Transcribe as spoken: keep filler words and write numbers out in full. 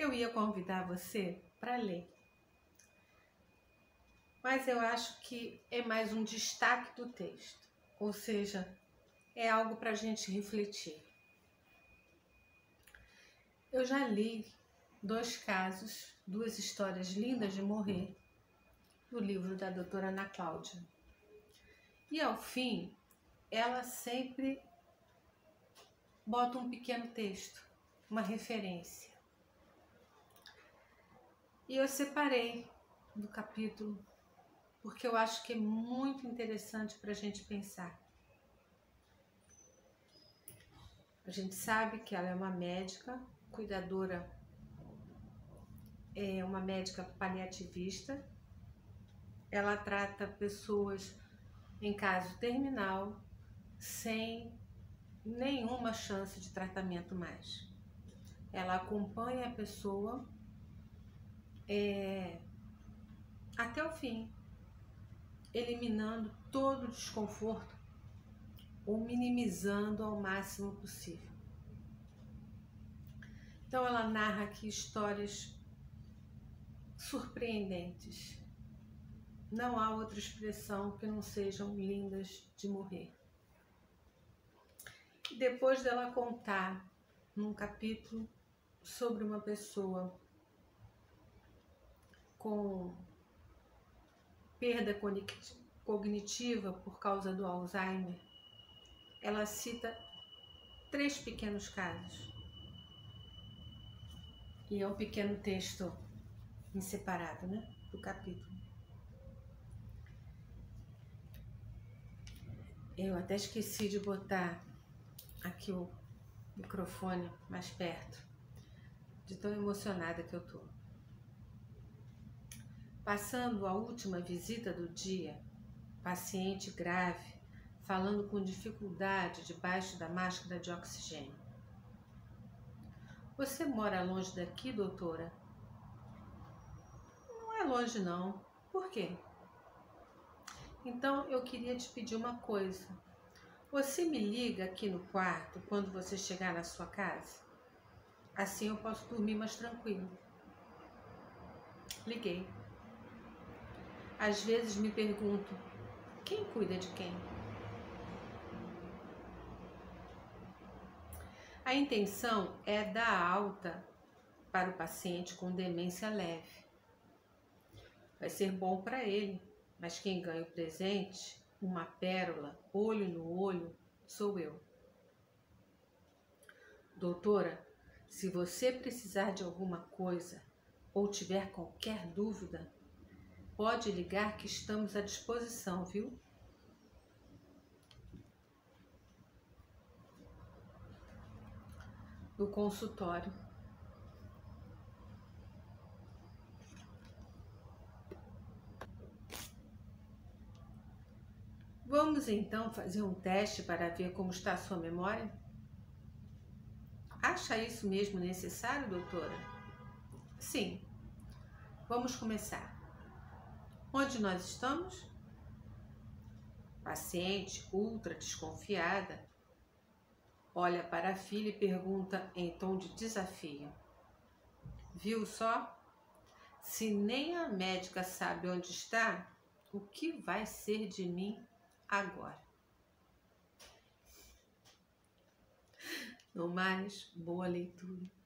eu ia convidar você para ler. Mas eu acho que é mais um destaque do texto, ou seja, é algo para a gente refletir. Eu já li dois casos, duas histórias lindas de morrer, no livro da doutora Ana Cláudia. E ao fim, ela sempre bota um pequeno texto, uma referência. E eu separei do capítulo, porque eu acho que é muito interessante para a gente pensar. A gente sabe que ela é uma médica, cuidadora, é uma médica paliativista. Ela trata pessoas em caso terminal, sem nenhuma chance de tratamento mais. Ela acompanha a pessoa é, até o fim, eliminando todo o desconforto ou minimizando ao máximo possível. Então ela narra aqui histórias surpreendentes. Não há outra expressão que não sejam lindas de morrer. Depois dela contar num capítulo sobre uma pessoa com perda cognitiva por causa do Alzheimer, ela cita três pequenos casos. E é um pequeno texto em separado, né, do capítulo. Eu até esqueci de botar aqui o microfone mais perto, de tão emocionada que eu tô. Passando a última visita do dia, paciente grave, falando com dificuldade debaixo da máscara de oxigênio. Você mora longe daqui, doutora? Não é longe, não. Por quê? Então, eu queria te pedir uma coisa. Você me liga aqui no quarto quando você chegar na sua casa? Assim eu posso dormir mais tranquilo. Liguei. Às vezes me pergunto, quem cuida de quem? A intenção é dar alta para o paciente com demência leve. Vai ser bom para ele, mas quem ganha o presente, uma pérola, olho no olho, sou eu. Doutora, se você precisar de alguma coisa ou tiver qualquer dúvida, pode ligar que estamos à disposição, viu? No consultório. Vamos então fazer um teste para ver como está a sua memória? Acha isso mesmo necessário, doutora? Sim. Vamos começar. Onde nós estamos? Paciente ultra desconfiada olha para a filha e pergunta em tom de desafio. Viu só? Se nem a médica sabe onde está, o que vai ser de mim agora? No mais, boa leitura.